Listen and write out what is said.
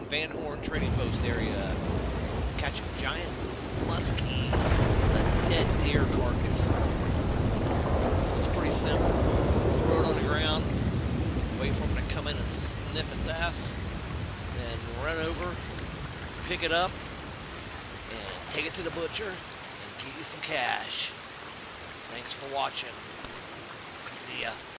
Van Horn Trading Post area. Catch a giant muskie. It's a dead deer carcass. So it's pretty simple. Throw it on the ground, wait for him to come in and sniff its ass, then run over, pick it up, and take it to the butcher and get you some cash. Thanks for watching. See ya.